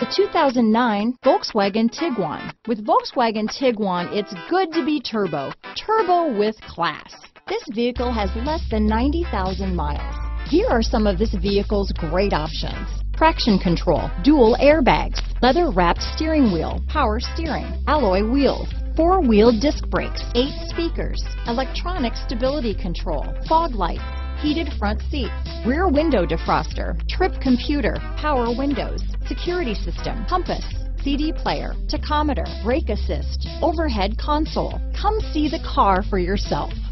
The 2009 Volkswagen Tiguan. With Volkswagen Tiguan, it's good to be turbo. Turbo with class. This vehicle has less than 90,000 miles. Here are some of this vehicle's great options: traction control, dual airbags, leather-wrapped steering wheel, power steering, alloy wheels, four-wheel disc brakes, 8 speakers, electronic stability control, fog lights, heated front seats, rear window defroster, trip computer, power windows, security system, compass, CD player, tachometer, brake assist, overhead console. Come see the car for yourself.